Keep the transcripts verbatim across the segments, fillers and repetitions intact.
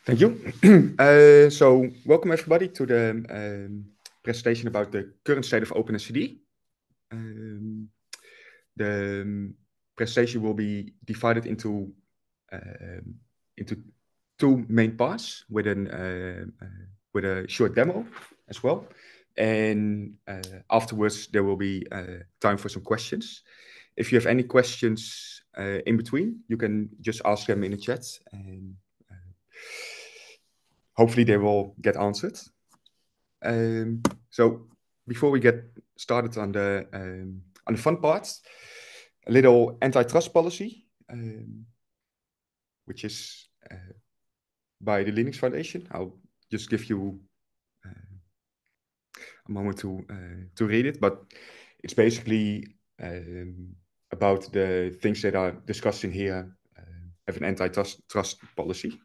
Thank you. Uh, so, welcome everybody to the um, presentation about the current state of OpenSCD. Um, the um, presentation will be divided into um, into two main parts with an uh, uh, with a short demo as well, and uh, afterwards there will be uh, time for some questions. If you have any questions uh, in between, you can just ask them in the chat, and uh, hopefully they will get answered. Um, so before we get started on the um, on the fun parts, a little antitrust policy, um, which is uh, by the Linux Foundation. I'll just give you uh, a moment to uh, to read it, but it's basically um, about the things that are discussed in here. Uh, have an antitrust trust policy.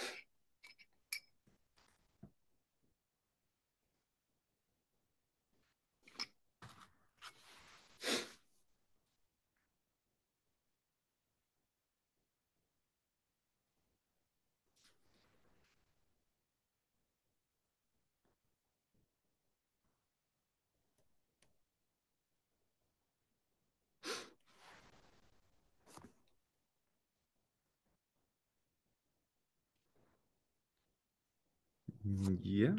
Yeah,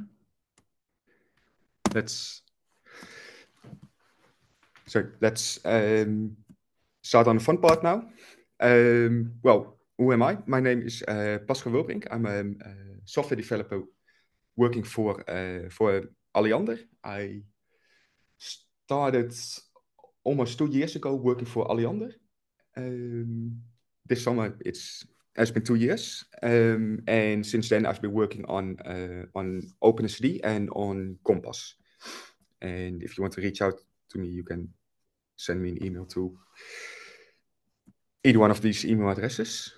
let's so let's um, start on the fun part now. Um, well, who am I? My name is uh, Pascal Wilbrink. I'm a, a software developer working for uh, for Alliander. I started almost two years ago working for Alliander. Um, this summer it's has been two years, um, and since then I've been working on uh, on OpenSCD and on Compass. And if you want to reach out to me, you can send me an email to either one of these email addresses.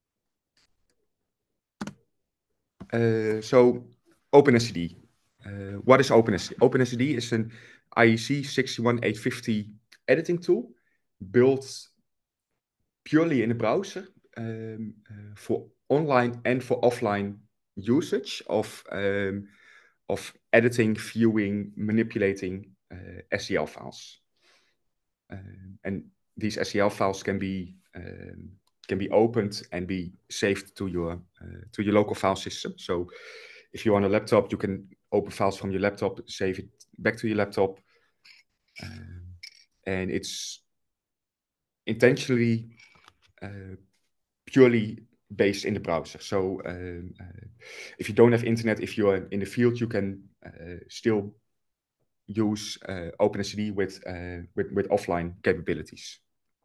Uh, so OpenSCD. Uh, what is OpenSCD? OpenSCD is an I E C six one eight five zero editing tool built purely in the browser um, uh, for online and for offline usage of um, of editing, viewing, manipulating uh, S C L files. Um, and these S C L files can be um, can be opened and be saved to your uh, to your local file system. So if you're on a laptop, you can open files from your laptop, save it back to your laptop, um, and it's intentionally uh, purely based in the browser. So um, uh, if you don't have internet, if you're in the field, you can uh, still use uh, OpenSCD with, uh, with with offline capabilities.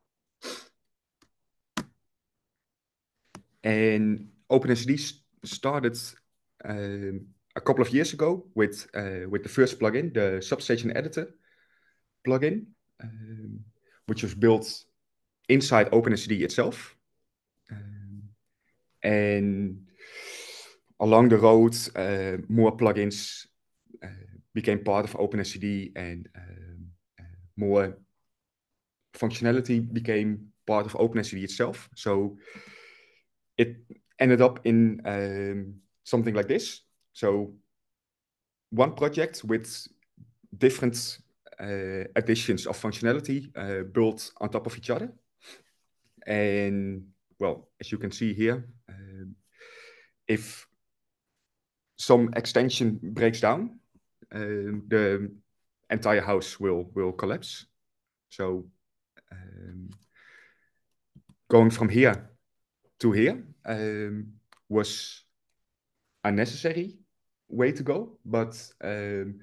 And OpenSCD st- started um, a couple of years ago with uh, with the first plugin, the Substation Editor plugin, um, which was built inside OpenSCD itself. Um, and along the road, uh, more plugins uh, became part of OpenSCD, and um, uh, more functionality became part of OpenSCD itself. So it ended up in um, something like this. So one project with different uh, additions of functionality uh, built on top of each other. And well, as you can see here, um, if some extension breaks down, um, the entire house will will collapse. So um, going from here to here um, was a necessary way to go, but um,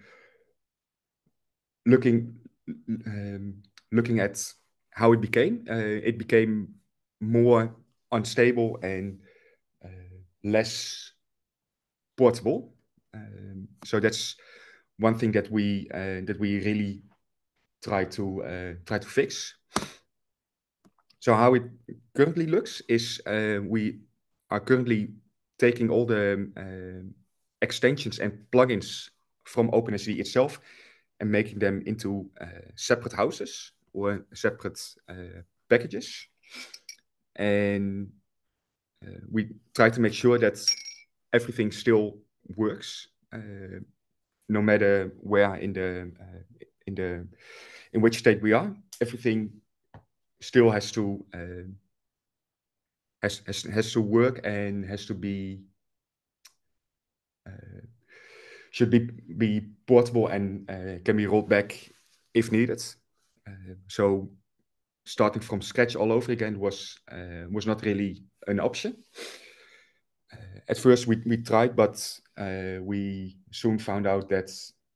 looking um, looking at how it became, uh, it became more unstable and uh, less portable. Um, so that's one thing that we uh, that we really try to uh, try to fix. So how it currently looks is uh, we are currently taking all the um, extensions and plugins from OpenSCD itself and making them into uh, separate houses or separate uh, packages. And uh, we try to make sure that everything still works, uh, no matter where in the uh, in the in which state we are. Everything still has to uh, has, has has to work and has to be uh, should be be portable and uh, can be rolled back if needed. Uh, so starting from scratch all over again was uh, was not really an option. Uh, at first we, we tried, but uh, we soon found out that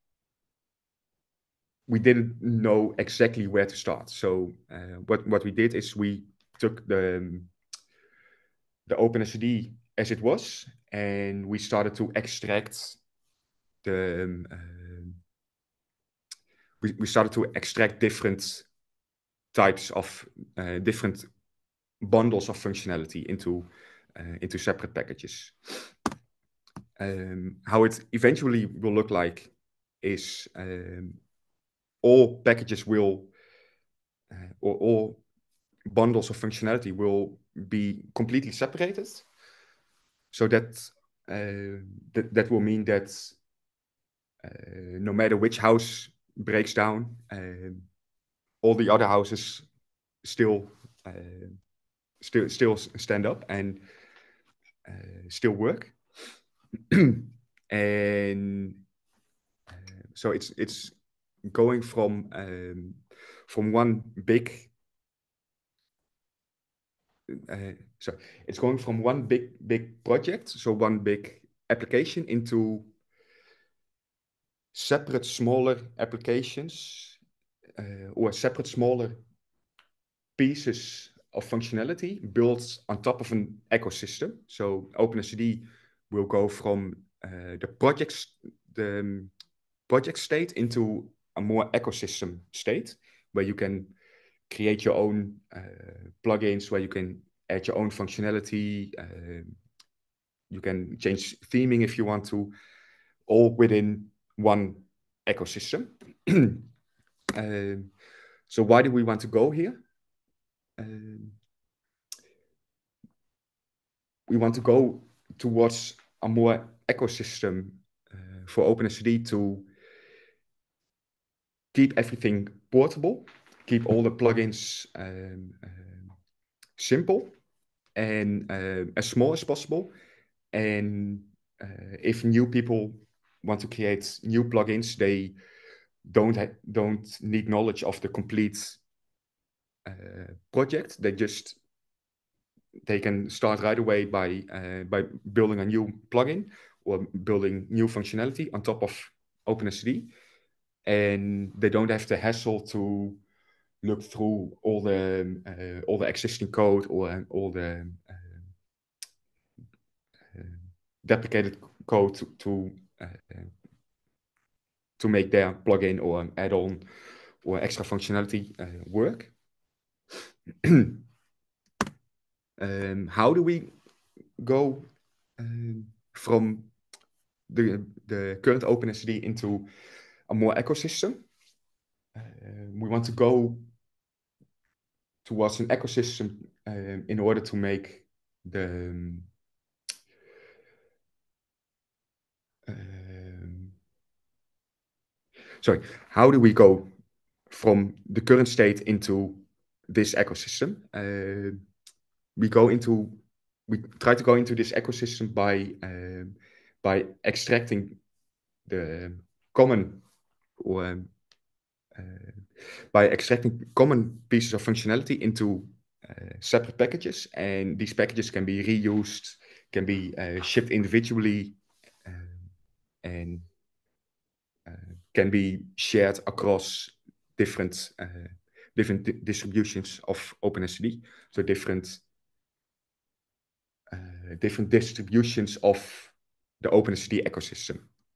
we didn't know exactly where to start. So uh, what what we did is we took the um, the OpenSSD as it was, and we started to extract the um, uh, we, we started to extract different types of uh, different bundles of functionality into uh, into separate packages. Um, how it eventually will look like is um, all packages will uh, or all bundles of functionality will be completely separated. So that uh, that, that will mean that uh, no matter which house breaks down, uh, all the other houses still uh, still still stand up and uh, still work. And uh, so it's it's going from um, from one big uh, so it's going from one big big project, so one big application, into separate smaller applications uh, or separate smaller pieces of functionality built on top of an ecosystem. So OpenSSD will go from uh, the projects the um, project state into a more ecosystem state where you can create your own uh, plugins, where you can add your own functionality. Uh, you can change theming if you want to, all within one ecosystem. um, so why do we want to go here? Um, we want to go towards a more ecosystem uh, for OpenSSD to keep everything portable, keep all the plugins um, um, simple and uh, as small as possible. And uh, if new people want to create new plugins, they don't ha- don't need knowledge of the complete uh, project. They just they can start right away by uh, by building a new plugin or building new functionality on top of OpenSSD, and they don't have to hassle to look through all the uh, all the existing code or all the uh, uh, deprecated code to to, uh, to make their plugin or add-on or extra functionality uh, work. um, how do we go um, from the the current OpenSSD into a more ecosystem? Uh, we want to go towards an ecosystem um, in order to make the um, um, sorry, how do we go from the current state into this ecosystem? Uh, we go into we try to go into this ecosystem by um, by extracting the common or um, uh, by extracting common pieces of functionality into uh, separate packages, and these packages can be reused, can be uh, shipped individually, um, and uh, can be shared across different uh, different di- distributions of OpenSSD. So different uh, different distributions of the OpenSSD ecosystem.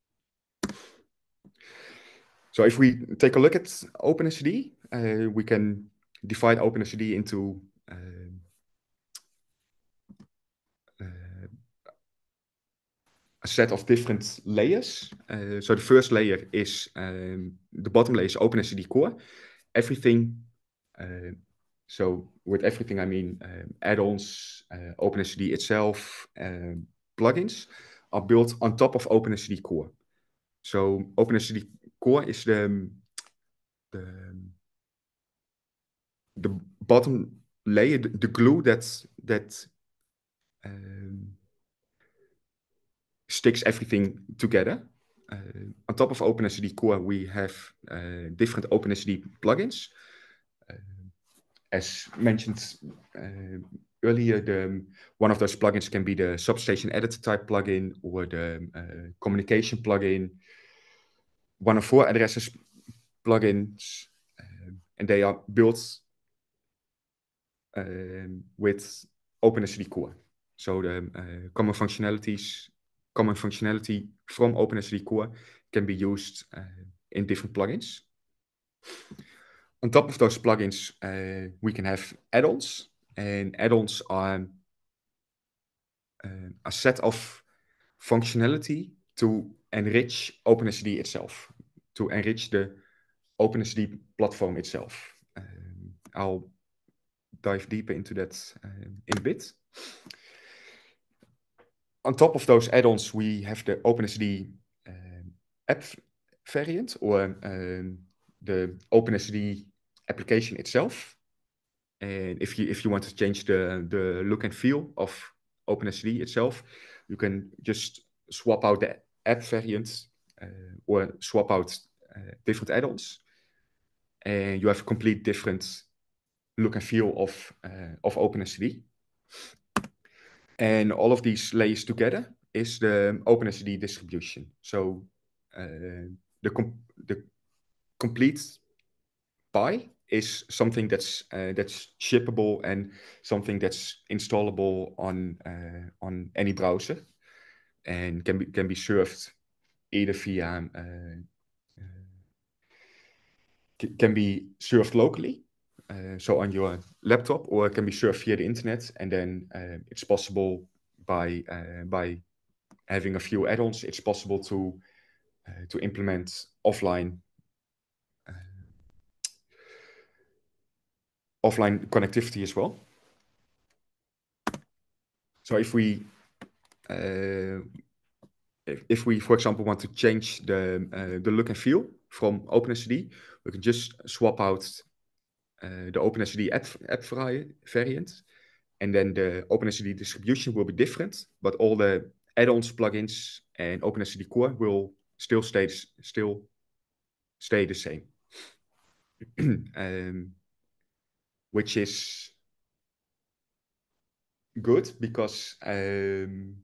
So if we take a look at OpenSSD, uh, we can divide OpenSSD into uh, uh, a set of different layers. Uh, so the first layer is um, the bottom layer is OpenSSD core. Everything. Uh, so with everything I mean um, add-ons, uh, OpenSSD itself, um, plugins are built on top of OpenSSD Core. So OpenSSD Core is the the, the bottom layer, the, the glue that's that um, sticks everything together. Uh, on top of OpenSSD Core, we have uh, different OpenSSD plugins. Uh, as mentioned uh, earlier, the, one of those plugins can be the Substation Editor type plugin or the uh, Communication plugin, one of four addresses plugins, uh, and they are built uh, with OpenSSD Core. So the uh, common functionalities, common functionality from OpenSSD Core can be used uh, in different plugins. On top of those plugins, uh, we can have add-ons, and add-ons are uh, a set of functionality to enrich OpenSSD itself, to enrich the OpenSSD platform itself. Um, I'll dive deeper into that um, in a bit. On top of those add-ons, we have the OpenSSD um, app variant, or um, the OpenSSD application itself. And if you if you want to change the the look and feel of OpenSSD itself, you can just swap out the app variant uh, or swap out uh, different add-ons, and you have a complete different look and feel of uh, of OpenSSD. And all of these layers together is the OpenSSD distribution. So uh, the com the complete pie is something that's uh, that's shippable and something that's installable on uh, on any browser, and can be can be served either via uh, uh, can be served locally, uh, so on your laptop, or it can be served via the internet, and then uh, it's possible by uh, by having a few add-ons, it's possible to uh, to implement offline uh, offline connectivity as well. So if we uh, if, if we, for example, want to change the uh, the look and feel from OpenSSD, we can just swap out uh, the OpenSSD app, app variant, and then the OpenSSD distribution will be different, but all the add-ons, plugins, and OpenSSD Core will still stay still stay the same, um, which is good because um,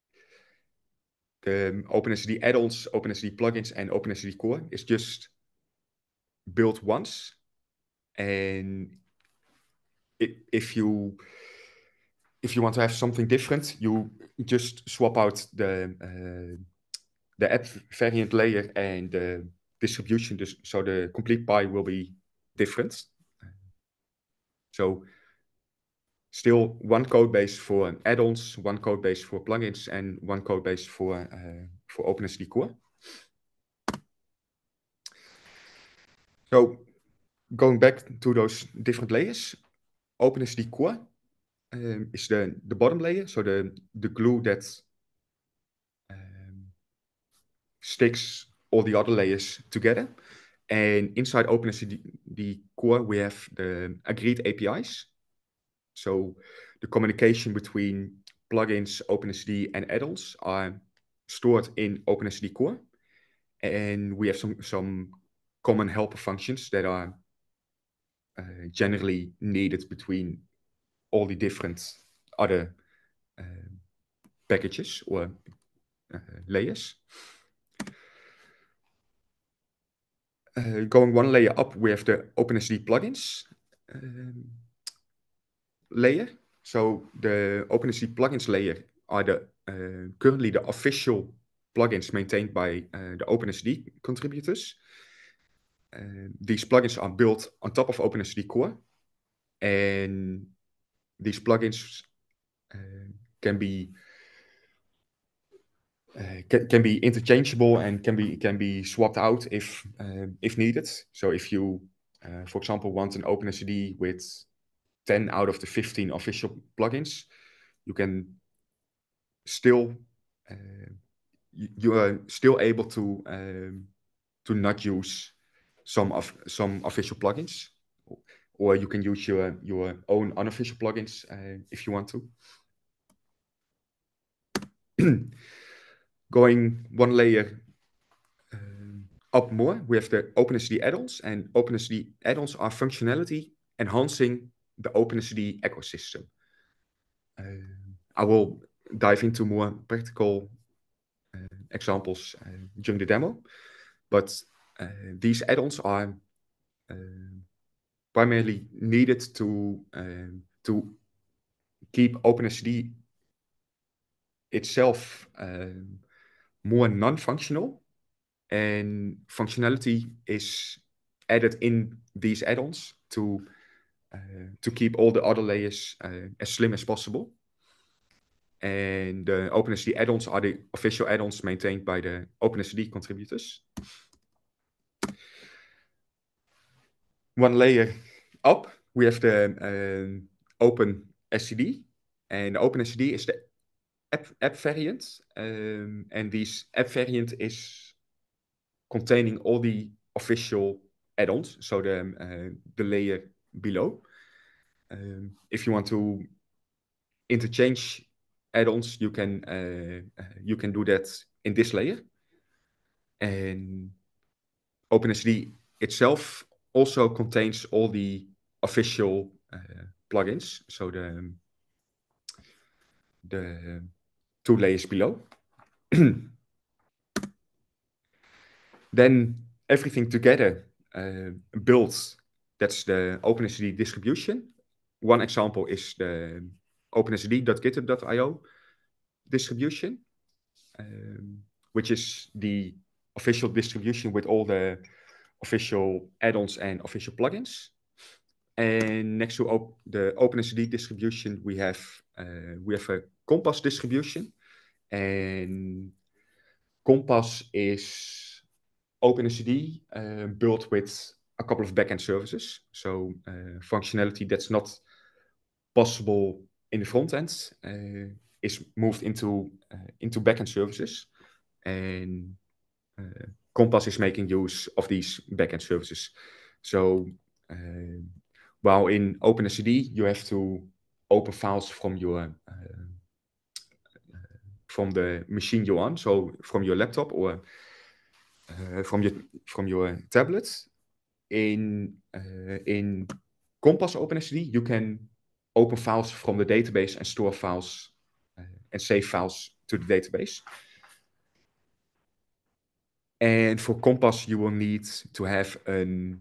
the OpenSSD add-ons, OpenSSD plugins, and OpenSSD Core is just built once, and it, if you if you want to have something different, you just swap out the uh, the app variant layer and the distribution, so the complete pie will be different. So still one code base for add-ons, one code base for plugins, and one code base for uh, for OpenSSD Core. So going back to those different layers, OpenSSD Core um, is the the bottom layer, so the the glue that um, sticks all the other layers together. And inside OpenSSD the Core, we have the agreed A P Is. So the communication between plugins, OpenSSD, and add-ons are stored in OpenSSD Core. And we have some, some common helper functions that are uh, generally needed between all the different other uh, packages or uh, layers. Uh, going one layer up, we have the OpenSSD plugins um, layer. So the OpenSSD plugins layer are the uh, currently the official plugins maintained by uh, the OpenSSD contributors. Uh, these plugins are built on top of OpenSSD Core, and these plugins uh, can be uh, can, can be interchangeable and can be can be swapped out if uh, if needed. So if you, uh, for example, want an OpenSSD with ten out of the fifteen official plugins, you can still uh, you, you are still able to um, to not use some of some official plugins, or you can use your your own unofficial plugins uh, if you want to. Going one layer um, up more, we have the OpenSSD add-ons, and OpenSSD add-ons are functionality enhancing the OpenSSD ecosystem. Uh, I will dive into more practical uh, examples uh, during the demo, but uh, these add-ons are uh, primarily needed to um, to keep OpenSSD itself um, more non-functional, and functionality is added in these add-ons to uh, to keep all the other layers uh, as slim as possible. And the OpenSSD add-ons are the official add-ons maintained by the OpenSSD contributors. One layer up, we have the um, OpenSSD, and OpenSSD is the app, app variant, um, and this app variant is containing all the official add-ons, so the uh, the layer below. Um, if you want to interchange add-ons, you can uh, you can do that in this layer. And OpenSSD itself also contains all the official uh, plugins, so the the two layers below. Then everything together uh, builds, that's the OpenSSD distribution. One example is the OpenSSD dot github dot i o distribution, um, which is the official distribution with all the official add-ons and official plugins. And next to op the OpenSSD distribution, we have uh, we have a Compass distribution, and Compass is OpenSSD uh, built with a couple of backend services, so uh, functionality that's not possible in the front end uh, is moved into uh, into backend services, and uh, Compass is making use of these backend services. So uh, while in OpenSSD you have to open files from your uh, from the machine you're on, so from your laptop or uh, from your from your tablet. In uh, in Compass OpenSSD, you can open files from the database and store files uh, and save files to the database. And for Compass, you will need to have an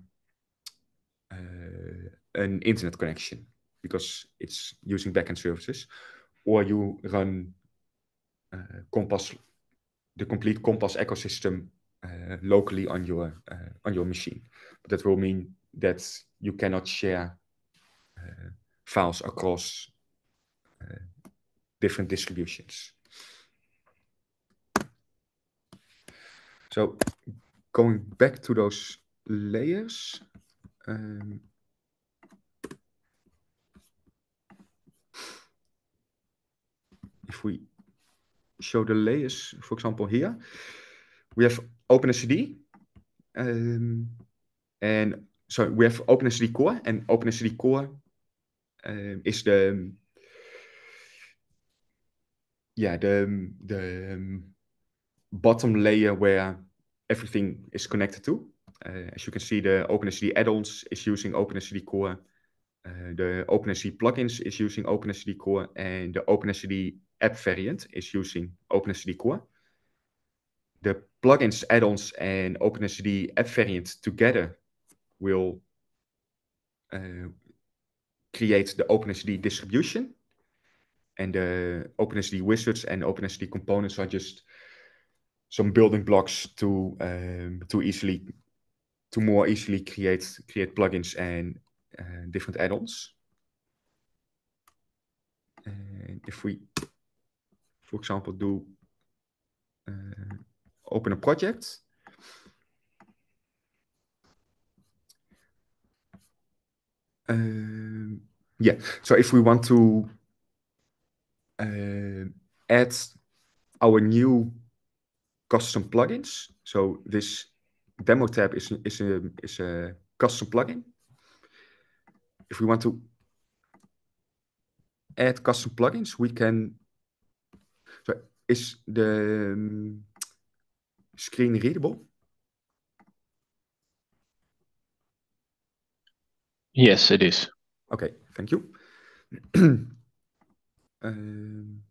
uh, an internet connection because it's using backend services, or you run uh, Compass, the complete Compass ecosystem uh, locally on your uh, on your machine. But that will mean that you cannot share uh, files across uh, different distributions. So going back to those layers, um, if we show the layers, for example, here, we have OpenSSD, um, and so we have OpenSSD Core, and OpenSSD Core uh, is the yeah the the um, bottom layer where everything is connected to. Uh, as you can see, the OpenSSD add-ons is using OpenSSD Core. Uh, the OpenSSD plugins is using OpenSSD Core, and the OpenSSD app variant is using OpenSSD Core. The plugins, add-ons, and OpenSSD app variant together will uh, create the OpenSSD distribution. And the OpenSSD wizards and OpenSSD components are just some building blocks to um, to easily to more easily create create plugins and uh, different add-ons. And if we, for example, do uh, open a project, uh, yeah. So if we want to uh, add our new custom plugins. So this demo tab is, is, a, is a custom plugin. If we want to add custom plugins, we can... So is the um, screen readable? Yes, it is. Okay, thank you. um,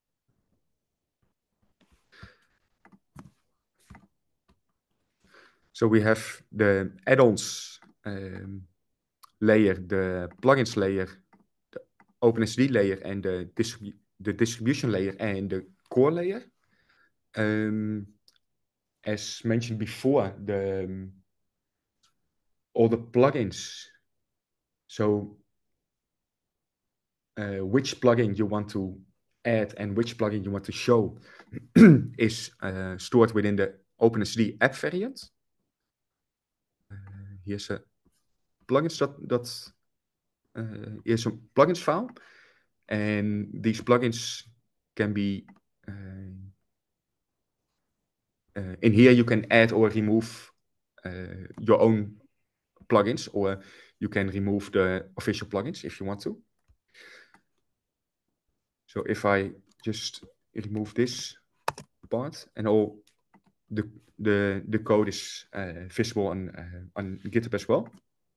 so we have the add-ons um, layer, the plugins layer, the OpenSSD layer, and the, distribu the distribution layer, and the core layer. Um, as mentioned before, the um, all the plugins. So uh, which plugin you want to add and which plugin you want to show is uh, stored within the OpenSSD app variant. Uh, here's a plugins that, that uh, here's a plugins file, and these plugins can be uh, uh, in here. You can add or remove uh, your own plugins, or you can remove the official plugins if you want to. So if I just remove this part, and all the the the code is uh, visible on uh, on GitHub as well.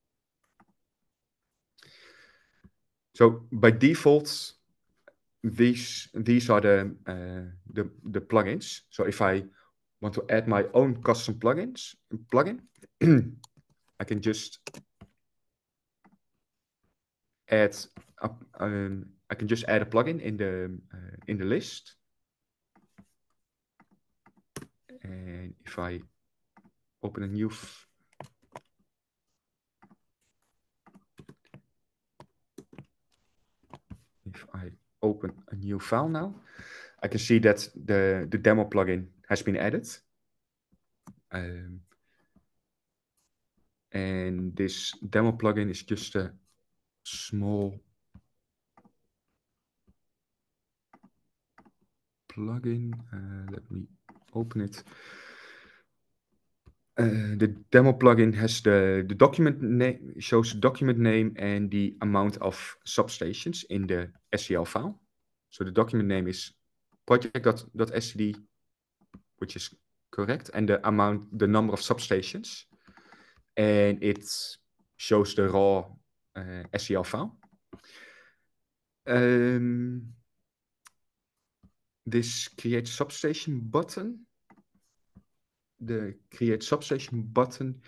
So by default, these these are the uh, the the plugins. So if I want to add my own custom plugins plugin, I can just add a, um, I can just add a plugin in the uh, in the list, and if I open a new if I open a new file now, I can see that the the demo plugin has been added. Um, and this demo plugin is just a small plugin. Uh, let me open it. Uh, the demo plugin has the, the document name, shows the document name and the amount of substations in the S C L file. So the document name is project.std, which is correct, and the amount, the number of substations, and it shows the raw uh, S C L file. Um, this create substation button, the create substation button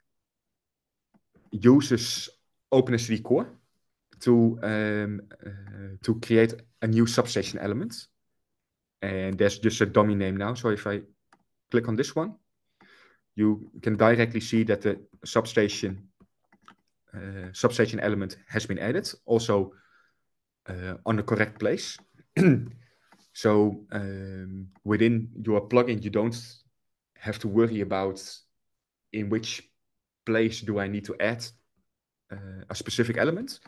uses OpenSSD core to um, uh, to create a new substation element, and there's just a dummy name now. So if I click on this one, you can directly see that the substation uh, substation element has been added, also uh, on the correct place. So um, within your plugin, you don't have to worry about in which place do I need to add uh, a specific element.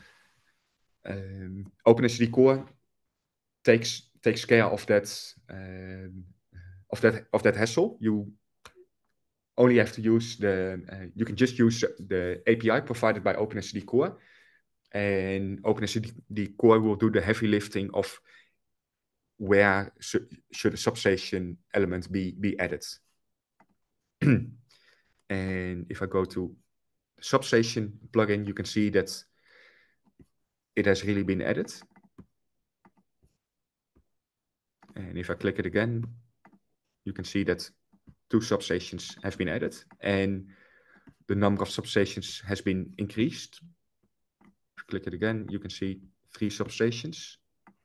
Um, OpenSSD core takes takes care of that um, of that of that hassle. You only have to use the uh, you can just use the A P I provided by OpenSSD core, and OpenSSD core will do the heavy lifting of where should, should a substation element be be added. And if I go to the substation plugin, you can see that it has really been added. And if I click it again, you can see that two substations have been added, and the number of substations has been increased. If you click it again, you can see three substations.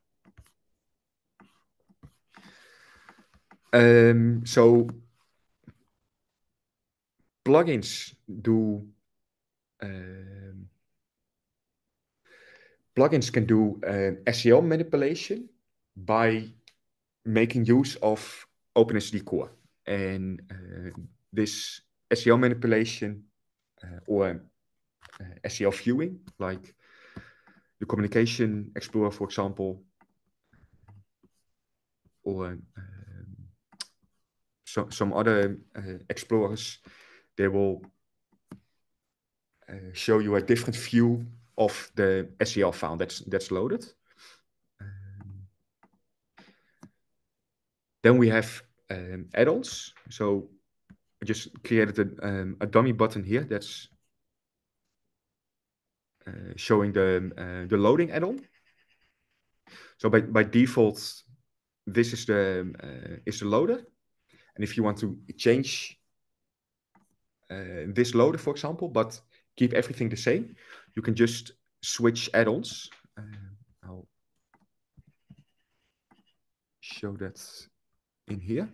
Um, so plugins do um, plugins can do uh, S C L manipulation by making use of OpenSSD core, and uh, this S C L manipulation uh, or uh, S C L viewing, like the Communication Explorer, for example, or um, so, some other uh, explorers, they will uh, show you a different view of the S C L file that's that's loaded. Um, then we have um, add-ons. So I just created a, um, a dummy button here that's uh, showing the uh, the loading add-on. So by, by default, this is the uh, is the loader, and if you want to change uh, this loader, for example, but keep everything the same, you can just switch add-ons. Uh, I'll show that in here.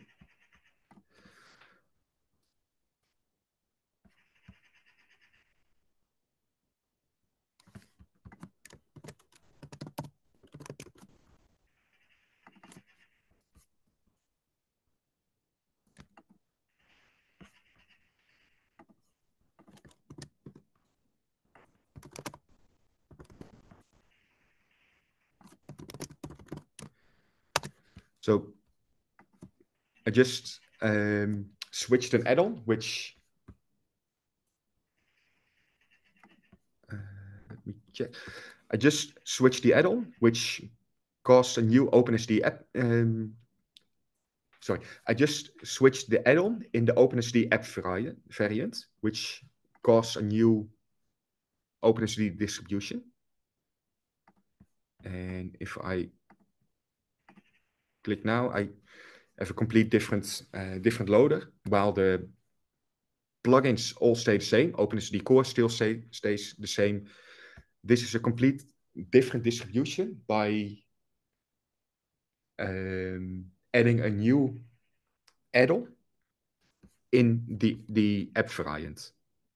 So I just um, switched an add-on, which uh, let me check. I just switched the add-on, which caused a new OpenSD app. Um, sorry, I just switched the add-on in the OpenSD app variant, variant, which caused a new OpenSD distribution. And if I click now, I have a complete different uh, different loader, while the plugins all stay the same. OpenSD core still stay, stays the same. This is a complete different distribution by um, adding a new add-on in the, the app variant.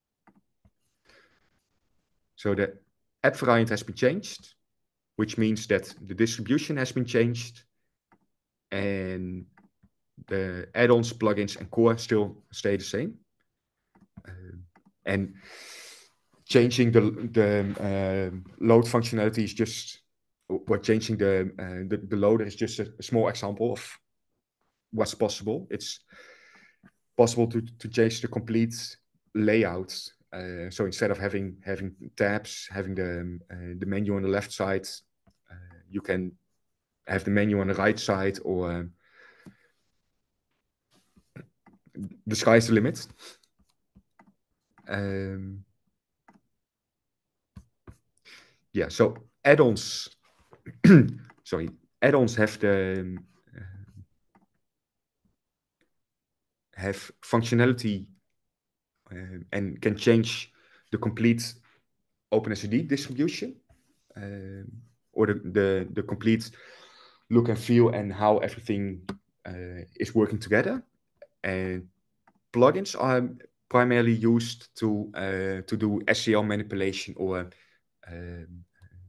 So the app variant has been changed, which means that the distribution has been changed, and the add-ons, plugins, and core still stay the same. Uh, and changing the the uh, load functionality is just, or changing the uh, the, the loader is just a, a small example of what's possible. It's possible to to change the complete layout. Uh, so instead of having having tabs, having the uh, the menu on the left side, uh, you can have the menu on the right side, or uh, the sky's the limit. Um, yeah, so add-ons, sorry, add-ons have the uh, have functionality uh, and can change the complete OpenSSD distribution, um, or the, the the complete look and feel and how everything uh, is working together. And plugins are primarily used to uh, to do S C L manipulation or um,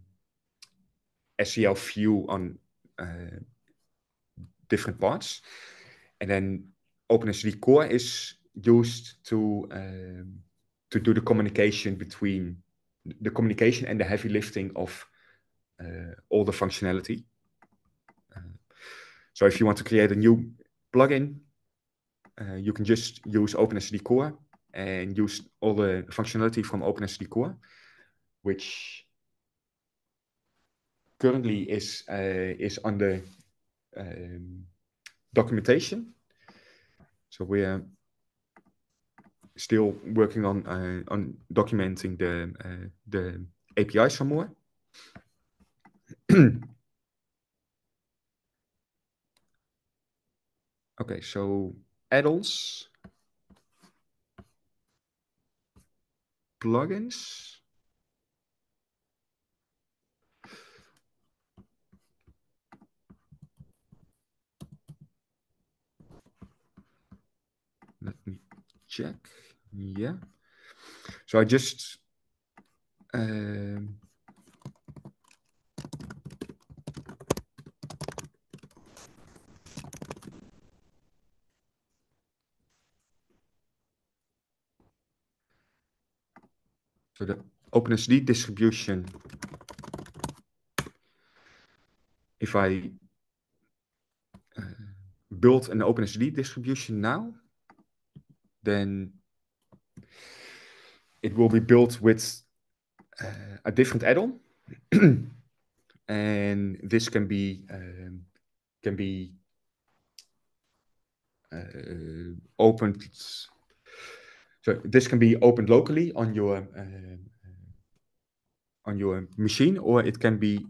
S C L view on uh, different parts. And then OpenSSD core is used to um, to do the communication between the communication and the heavy lifting of uh, all the functionality. Uh, so if you want to create a new plugin, uh, you can just use OpenSSD core and use all the functionality from OpenSSD core, which currently is uh, is under um, documentation. So we're still working on uh, on documenting the uh, the A P Is some more. Okay, so add-ons, plugins. Let me check. Yeah. So I just um, so the OpenSSD distribution, if I uh, build an OpenSSD distribution now, then it will be built with uh, a different add-on. And this can be um, can be uh, opened. So this can be opened locally on your uh, on your machine, or it can be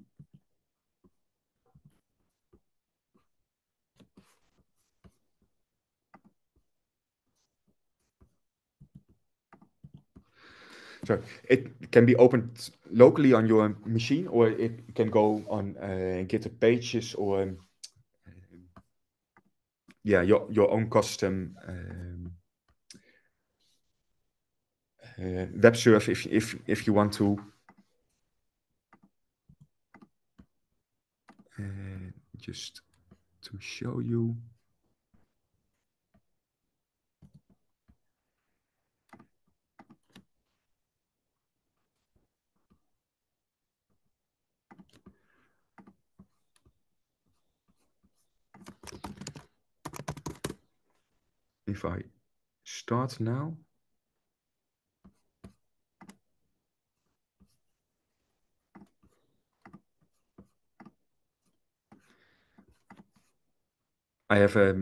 so it can be opened locally on your machine, or it can go on uh, GitHub Pages, or um, yeah, your your own custom um, uh, web server if if if you want to. Uh, just to show you. If I start now. I have a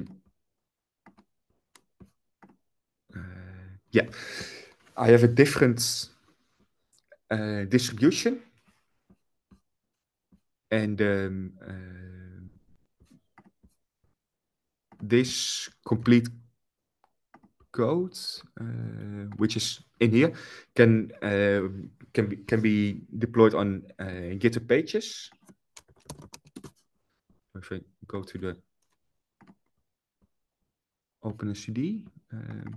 uh, yeah, I have a different uh, distribution, and um, uh, this complete code, uh, which is in here, can uh, can be can be deployed on uh, GitHub Pages. If I go to the OpenSSD. Um,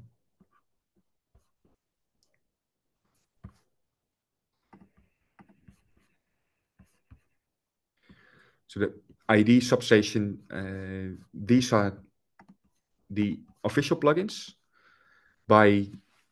so the I D substation, uh, these are the official plugins. By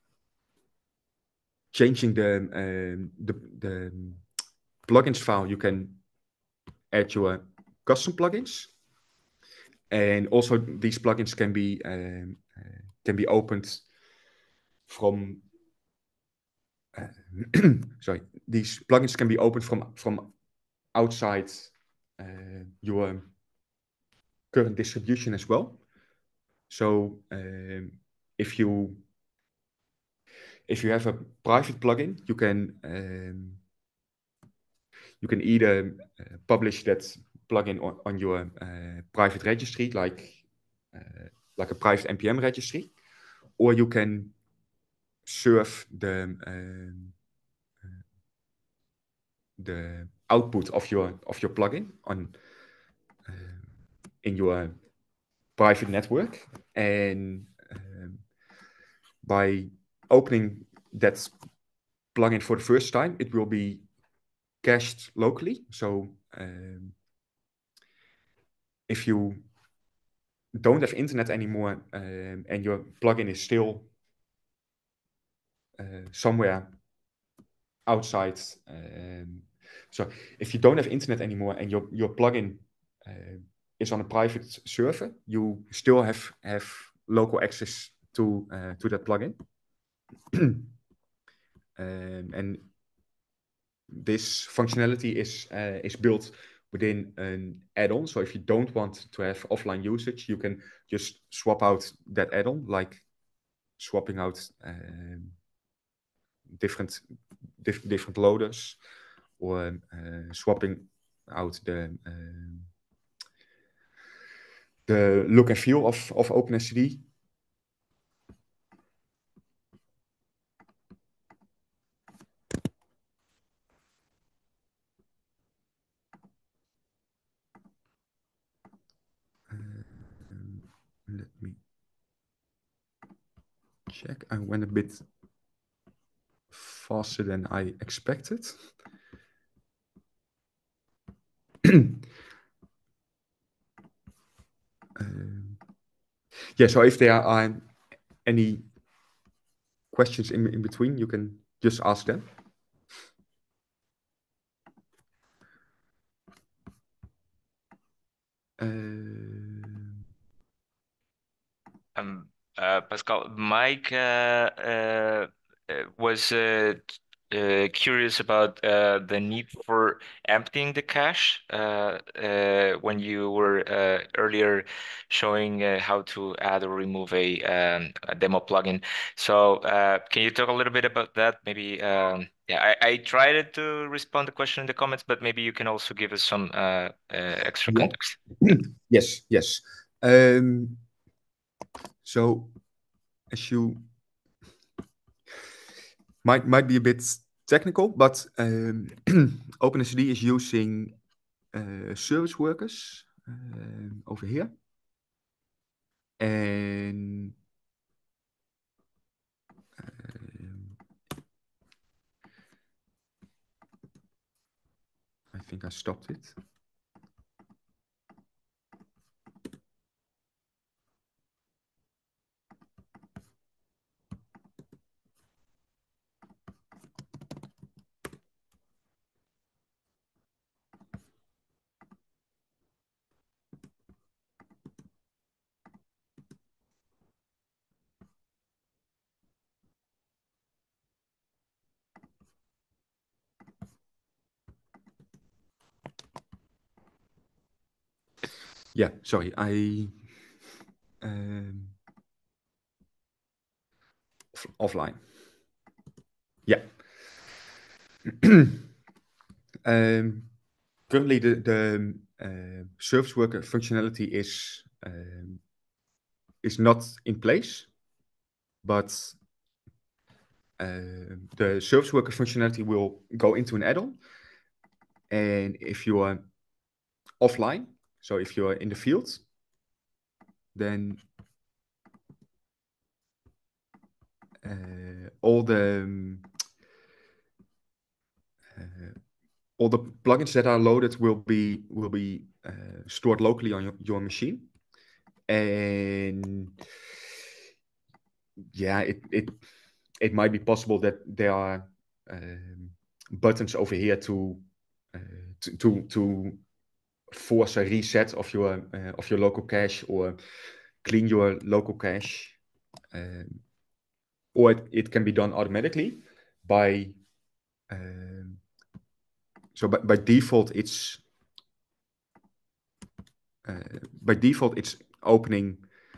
changing the, um, the, the plugins file, you can add your custom plugins. And also these plugins can be um, uh, can be opened from uh, sorry, these plugins can be opened from from outside uh, your current distribution as well. So um, if you if you have a private plugin, you can um, you can either uh, publish that plugin on, on your uh, private registry, like uh, like a private N P M registry, or you can serve the um, the output of your of your plugin on uh, in your private network, and um, by opening that plugin for the first time, it will be cached locally. So um, if you don't have internet anymore um, and your plugin is still uh, somewhere outside, um, so if you don't have internet anymore and your your plugin uh, is on a private server, you still have have local access to uh, to that plugin. um, and this functionality is uh, is built within an add-on. So if you don't want to have offline usage, you can just swap out that add-on, like swapping out um, different diff different loaders, or uh, swapping out the um, the look and feel of of OpenSSD. Um, let me check. I went a bit faster than I expected. um, yeah, so if there are any questions in, in between, you can just ask them. Uh, Um, uh, Pascal, Mike uh, uh, uh, was uh, uh, curious about uh, the need for emptying the cache uh, uh, when you were uh, earlier showing uh, how to add or remove a, um, a demo plugin. So, uh, can you talk a little bit about that? Maybe, um, yeah, I, I tried to respond to the question in the comments, but maybe you can also give us some uh, uh, extra Yeah. context. Yes, yes. Um, so as you might might be a bit technical, but um, OpenSSD is using uh, service workers um, over here, and um, I think I stopped it. Yeah, sorry, I um, off- offline. Yeah. um, Currently, the the uh, service worker functionality is um, is not in place, but uh, the service worker functionality will go into an add-on. And if you are offline, so if you are in the field, then uh, all the um, uh, all the plugins that are loaded will be will be uh, stored locally on your, your machine. And yeah, it it it might be possible that there are um, buttons over here to, uh, to to to force a reset of your uh, of your local cache or clean your local cache, um, or it, it can be done automatically by um, so by, by default it's uh, by default it's opening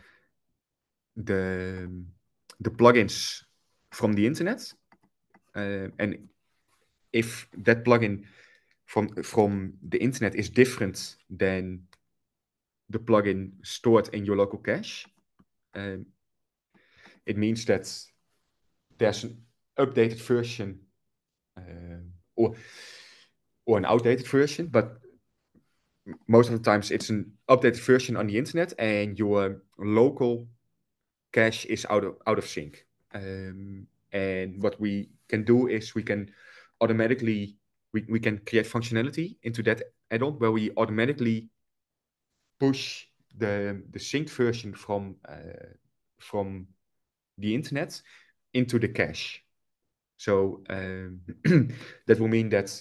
the the plugins from the internet, uh, and if that plugin from from the internet is different than the plugin stored in your local cache, um, it means that there's an updated version uh, or or an outdated version, but most of the times it's an updated version on the internet, and your local cache is out of out of sync. Um, and what we can do is we can automatically we, we can create functionality into that add-on where we automatically push the the synced version from uh, from the internet into the cache. So um, that will mean that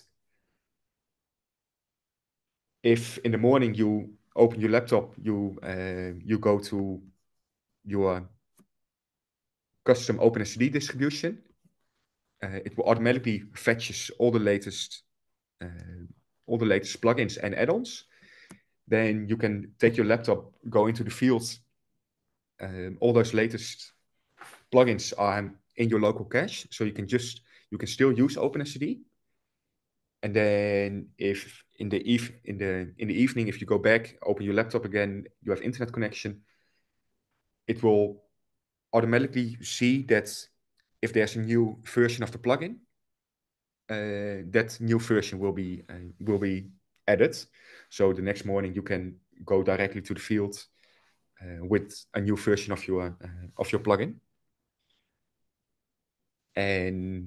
if in the morning you open your laptop, you uh, you go to your custom OpenSSD distribution, uh, it will automatically fetches all the latest uh, all the latest plugins and add-ons. Then you can take your laptop, go into the field. Um, all those latest plugins are in your local cache, so you can just you can still use OpenSSD. And then if in the eve in the in the evening, if you go back, open your laptop again, you have internet connection, it will automatically see that if there's a new version of the plugin, uh, that new version will be uh, will be added. So the next morning you can go directly to the field uh, with a new version of your uh, of your plugin. And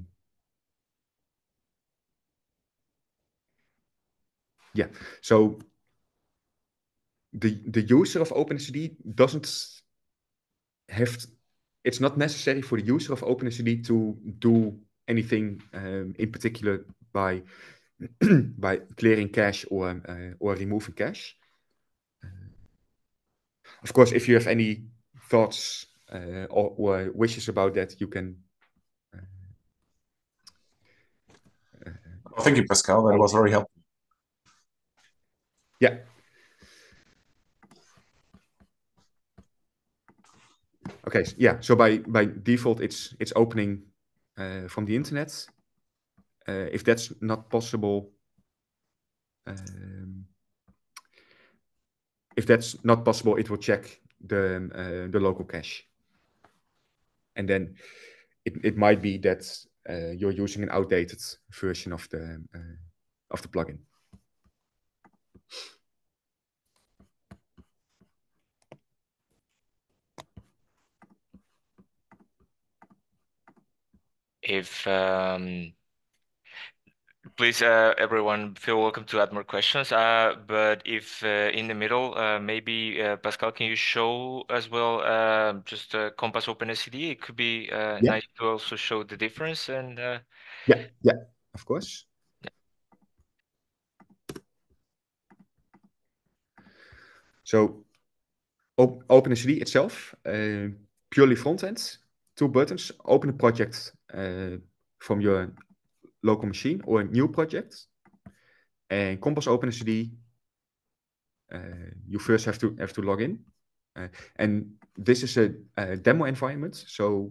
yeah, so the the user of OpenSSD doesn't have t- it's not necessary for the user of OpenSSD to do anything um, in particular by by clearing cache or uh, or removing cache. Of course, if you have any thoughts uh, or, or wishes about that, you can. Uh, uh, well, thank you, Pascal. That was very helpful. Yeah. Okay. Yeah. So by by default, it's it's opening uh, from the internet. Uh, if that's not possible, um, if that's not possible, it will check the uh, the local cache, and then it it might be that uh, you're using an outdated version of the uh, of the plugin. If um, please, uh, everyone, feel welcome to add more questions. Uh, but if uh, in the middle, uh, maybe uh, Pascal, can you show as well uh, just uh, Compass OpenSCD? It could be uh, Yeah. nice to also show the difference. And uh, Yeah, yeah, of course. Yeah. So op OpenSCD itself, uh, purely front end, two buttons, open a project uh, from your local machine or a new project. And Compass OpenSCD, uh, you first have to have to log in. Uh, and this is a, a demo environment, so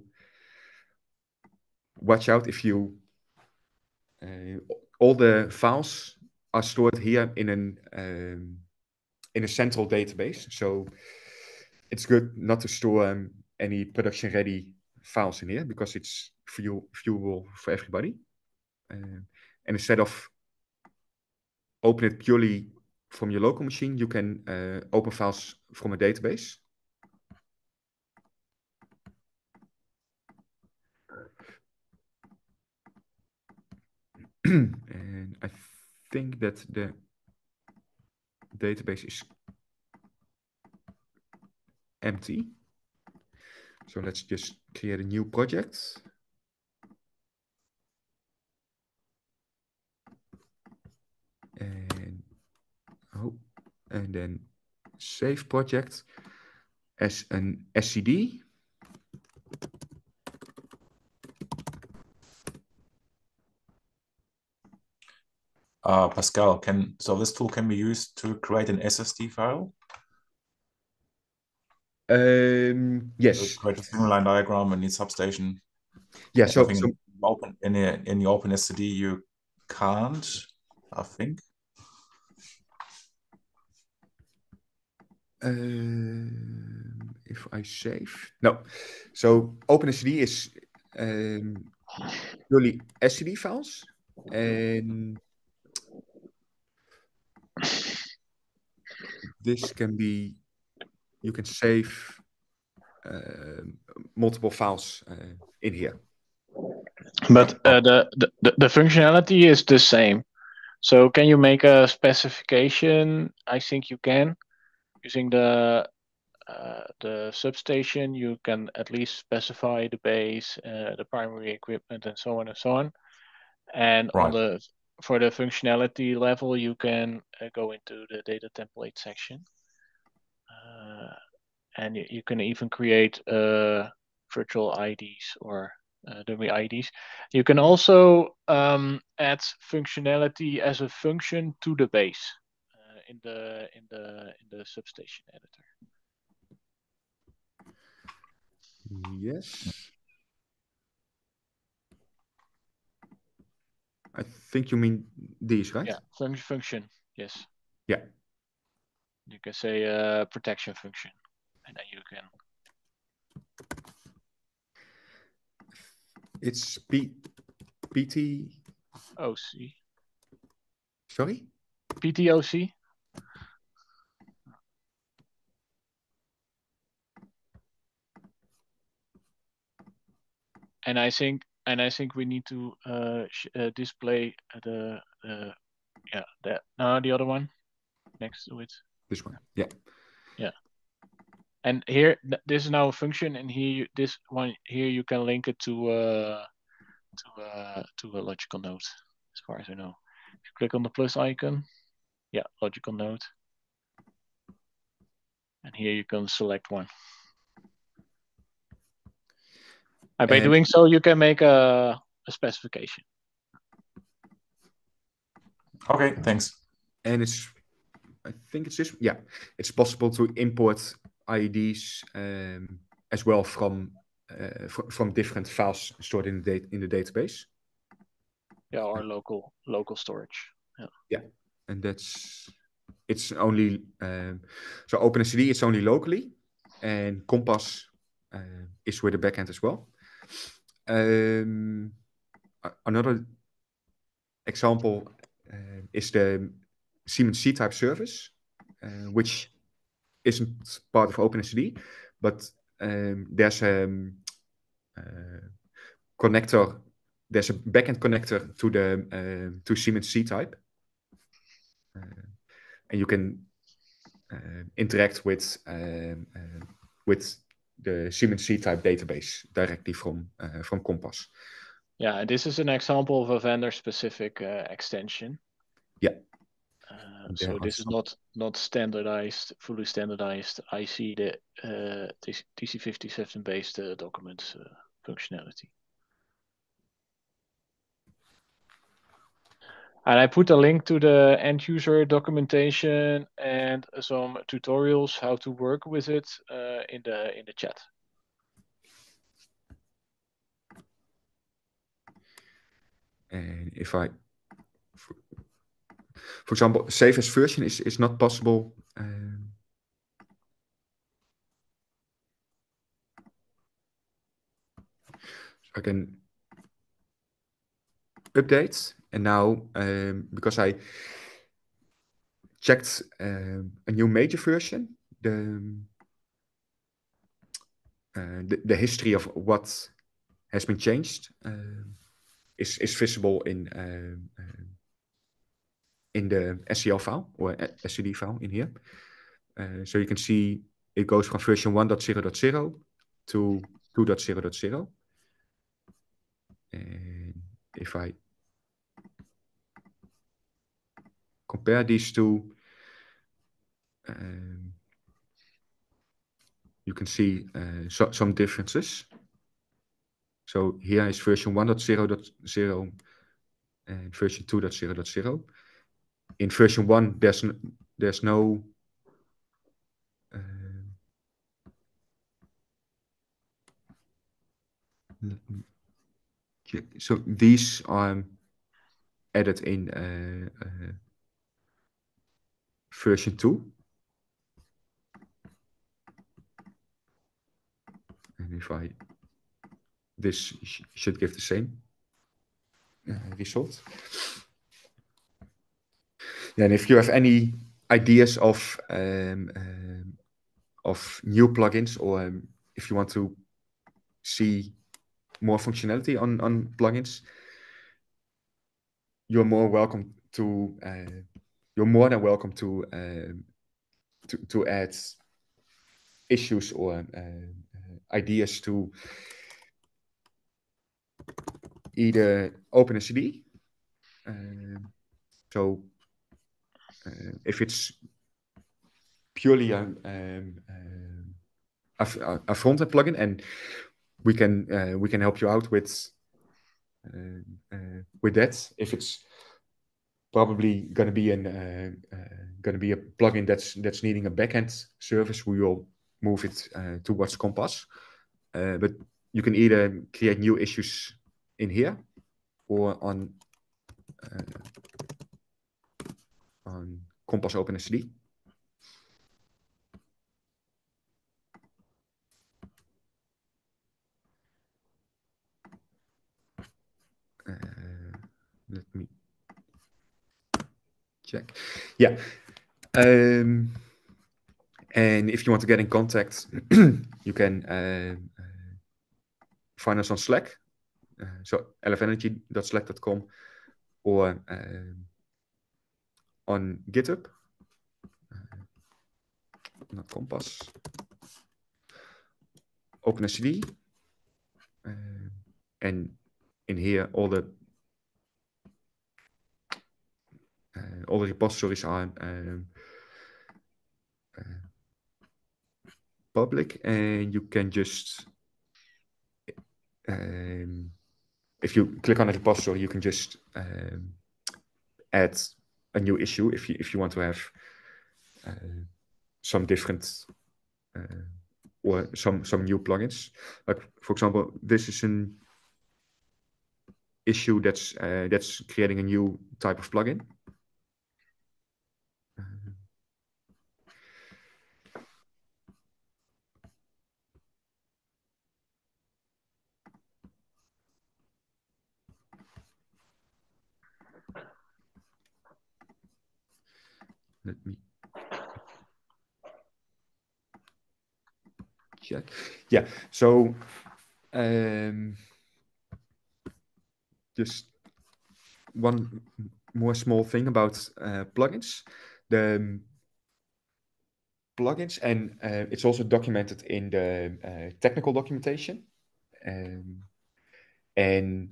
watch out if you uh, all the files are stored here in an um, in a central database. So it's good not to store um, any production ready files in here because it's view viewable for everybody. Uh, and instead of open it purely from your local machine, you can uh, open files from a database. And I think that the database is empty. So let's just create a new project. And oh, and then save project as an S C D. Uh, Pascal, can so this tool can be used to create an S S D file? Um, yes. So create a single line diagram and need substation. Yeah. So, I think so in open in a, in the OpenSCD you can't. I think. Um, if I save, no. So OpenSCD is um, purely S C D files, and this can be, you can save um, multiple files uh, in here. But uh, the, the the functionality is the same. So can you make a specification? I think you can. Using the uh, the substation, you can at least specify the base, uh, the primary equipment, and so on and so on. And Right. on the for the functionality level, you can uh, go into the data template section, uh, and you, you can even create uh, virtual I Ds or uh, dummy I Ds. You can also um, add functionality as a function to the base uh, in the in the in the substation editor. Yes. I think you mean these, right? Yeah, fun function. Yes. Yeah. You can say uh, protection function, and then you can. It's P PT. O C. Sorry. P T O C. And I think, and I think we need to uh, sh uh, display the, uh, yeah, that. No, the other one next to it. This one. Yeah. Yeah. And here, th this is now a function, and here, you, this one here, you can link it to uh, to uh, to a logical node, as far as I know. If you click on the plus icon, yeah, logical node, and here you can select one. And by And- doing so, you can make a, a specification. Okay, thanks. And it's, I think it's this, yeah, it's possible to import I E Ds um, as well from uh, fr- from different files stored in the data in the database. Yeah, or local local storage. Yeah. And that's it's only um, so OpenSSD is only locally, and Compass uh, is with the backend as well. Um, a- another example uh, is the Siemens C-type service, uh, which isn't part of OpenSSD, but um, there's a um, uh, connector. There's a backend connector to the uh, to Siemens C-type, uh, and you can uh, interact with um, uh, with the Siemens C-type database directly from uh, from Compass. Yeah, and this is an example of a vendor-specific uh, extension. Yeah. Uh, There so are this is some- not not standardized, fully standardized. I see the uh, T C fifty-seven based uh, documents uh, functionality. And I put a link to the end user documentation and some tutorials how to work with it uh, in the in the chat. And if I, for, for example, save as version is, is not possible. Um, I can update, and now um, because I checked um, a new major version, the, uh, the the history of what has been changed um, is is visible in um, um, in the S C L file or S C D file in here. Uh, so you can see it goes from version one point zero point zero to two point zero point zero. And if I compare these two, um, you can see uh, so, some differences. So here is version one point zero point zero and version two point zero point zero. In version one, there's no, there's no uh, so these are added in uh, uh, version two. And if I, this sh should give the same uh, result. And if you have any ideas of um, um, of new plugins, or um, if you want to see more functionality on on plugins, you're more welcome to uh, you're more than welcome to uh, to to add issues or uh, uh, ideas to either OpenSSD. Uh, so uh, if it's purely a, um, um, a, a front-end plugin, and we can uh, we can help you out with uh, uh, with that. If it's probably going to be an uh, uh, going to be a plugin that's that's needing a backend service, we will move it uh, towards Compass. Uh, but you can either create new issues in here or on uh, on Compass OpenSSD. Uh, let me check. Yeah. Um, and if you want to get in contact, you can uh, uh, find us on Slack. Uh, so l f energy dot slack dot com or um, on GitHub. Uh, not Compass. OpenSSD. Uh, and in here, all the uh, all the repositories are um, uh, public, and you can just um, if you click on a repository, you can just um, add a new issue if you if you want to have uh, some different uh, or some some new plugins. Like for example, this is an issue that's uh, that's creating a new type of plugin. Uh, let me check. Yeah, so um, just one more small thing about uh, plugins. The um, plugins, and uh, it's also documented in the uh, technical documentation. Um, and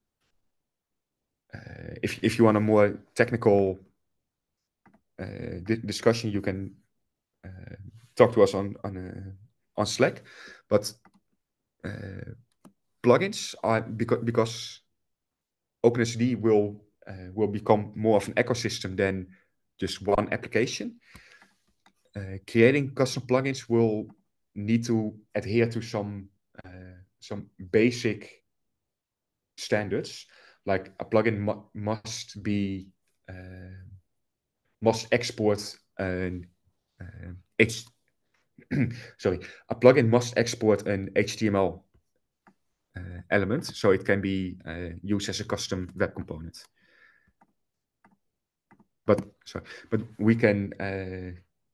uh, if if you want a more technical uh, di discussion, you can uh, talk to us on on uh, on Slack. But uh, plugins are because because OpenSSD will uh, will become more of an ecosystem than just one application. Uh, creating custom plugins will need to adhere to some uh, some basic standards, like a plugin mu must be uh, must export an uh, H sorry a plugin must export an H T M L uh, element, so it can be uh, used as a custom web component. But sorry, but we can uh,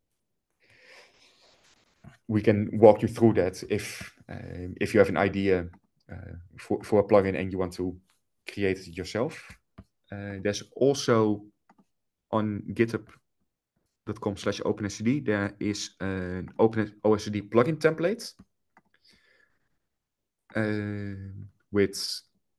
we can walk you through that if uh, if you have an idea uh, for for a plugin and you want to create it yourself. Uh, there's also on github.com slash OpenSSD there is an OpenOSD plugin template uh, with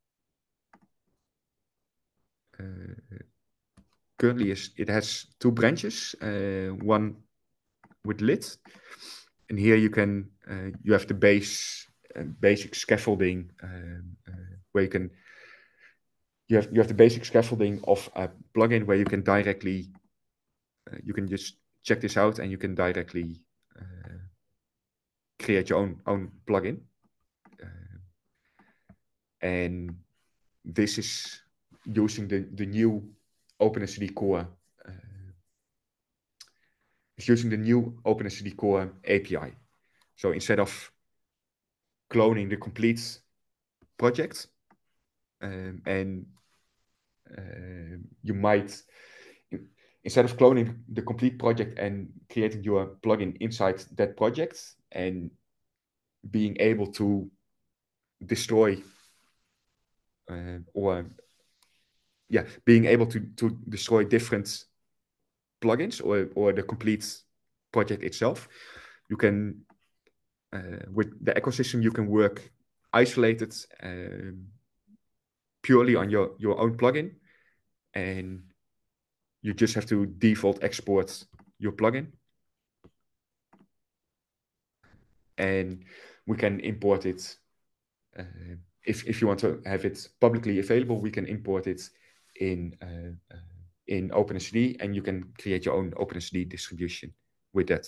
uh, currently is it has two branches, uh, one with lit, and here you can uh, you have the base uh, basic scaffolding um, uh, where you can you have you have the basic scaffolding of a plugin where you can directly uh, you can just check this out and you can directly uh, create your own own plugin, uh, and this is using the the new OpenSSD core. Uh, it's using the new OpenSSD core A P I. So instead of cloning the complete project, um, and uh, you might, instead of cloning the complete project and creating your plugin inside that project and being able to destroy uh, or yeah, being able to, to destroy different plugins or, or the complete project itself, you can, uh, with the ecosystem, you can work isolated um, purely on your, your own plugin, and you just have to default export your plugin. And we can import it. Uh, if, if you want to have it publicly available, we can import it in uh, uh, in OpenSSD, and you can create your own OpenSSD distribution with that.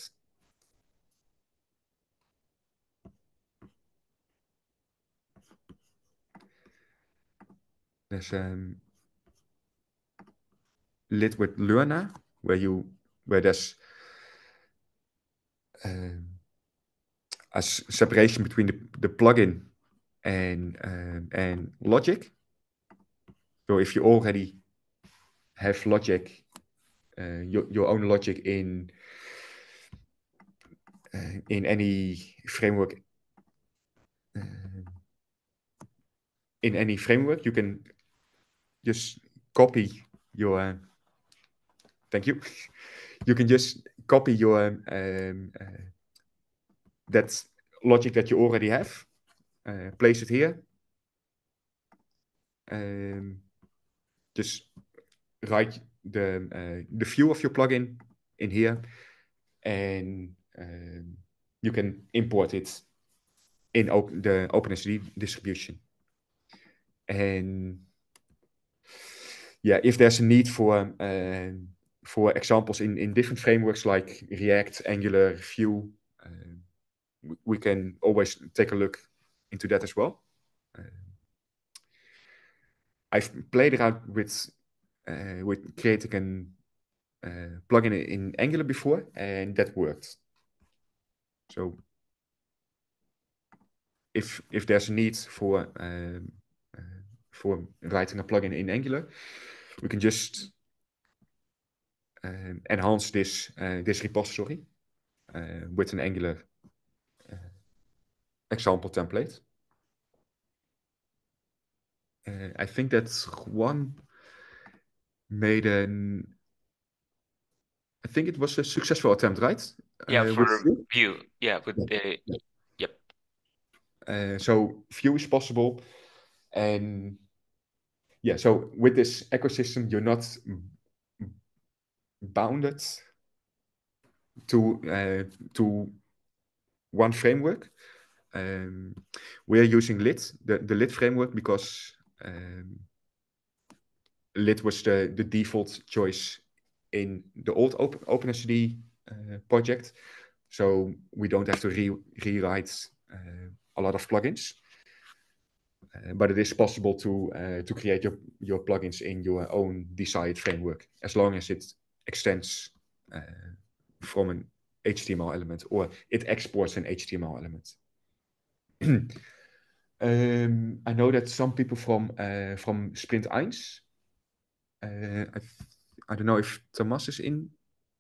There's um, lit with Lerna, where you where there's um, a separation between the, the plugin and um, and logic. So if you already have logic, uh, your your own logic in uh, in any framework, uh, in any framework, you can just copy your. Uh, thank you. You can just copy your um, uh, that logic that you already have, uh, place it here. Um, just write the uh, the view of your plugin in here, and um, you can import it in op the OpenSSD distribution. And yeah, if there's a need for uh, for examples in, in different frameworks like React, Angular, Vue, uh, we, we can always take a look into that as well. Uh, I've played around with uh, with creating an uh, plugin in Angular before, and that worked. So if if there's a need for um, uh, for writing a plugin in Angular, we can just um, enhance this uh, this repository uh, with an Angular uh, example template. Uh, I think that Juan made an. I think it was a successful attempt, right? Yeah, uh, for with Vue? Vue. Yeah, with Yeah. uh, Yeah. yep. Uh, so Vue is possible, and yeah. So with this ecosystem, you're not bounded to uh, to one framework. Um, we're using Lit, the, the Lit framework, because um, Lit was the, the default choice in the old Open, OpenSSD uh, project. So we don't have to re rewrite uh, a lot of plugins. Uh, but it is possible to uh, to create your, your plugins in your own desired framework, as long as it extends uh, from an H T M L element, or it exports an H T M L element. um, I know that some people from uh, from Sprint one, uh, I, I don't know if Thomas is in.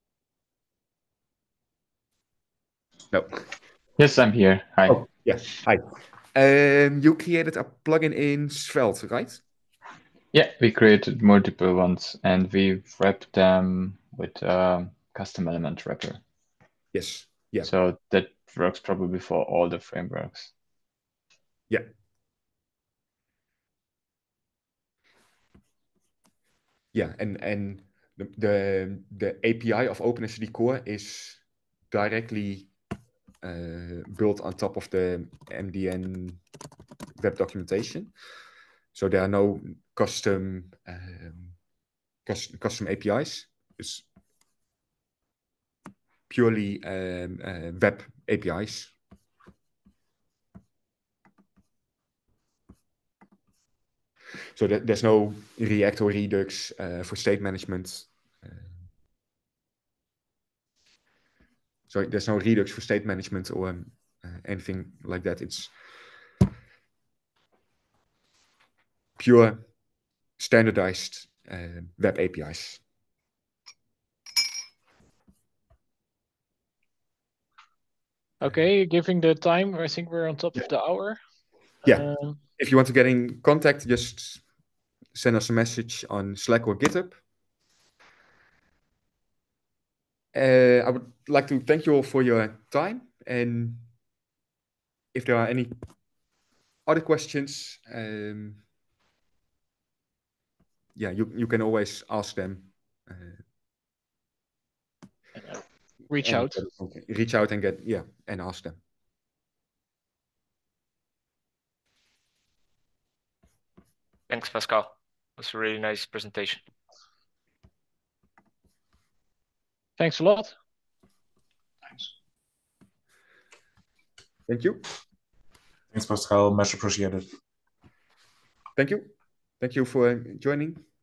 No. Yes, I'm here. Hi. Oh, yeah. Hi. Um, you created a plugin in Svelte, right? Yeah, we created multiple ones and we wrapped them with a custom element wrapper. Yes. Yeah. So that works probably for all the frameworks. Yeah. Yeah, and and the the, the A P I of OpenSSD Core is directly uh, built on top of the M D N web documentation. So there are no custom um, custom, custom A P Is. It's purely um, uh, web A P Is. So that there's no React or Redux uh, for state management. Uh, so there's no Redux for state management or um, uh, anything like that. It's pure standardized uh, web A P Is. Okay, giving the time, I think we're on top Yeah. of the hour. Yeah. Um, If you want to get in contact, just send us a message on Slack or GitHub. Uh, I would like to thank you all for your time. And if there are any other questions, um, yeah, you, you can always ask them. Uh, uh, reach and out. okay, reach out and get, yeah, and ask them. Thanks, Pascal. It was a really nice presentation. Thanks a lot. Thanks. Thank you. Thanks, Pascal. Much appreciated. Thank you. Thank you for joining.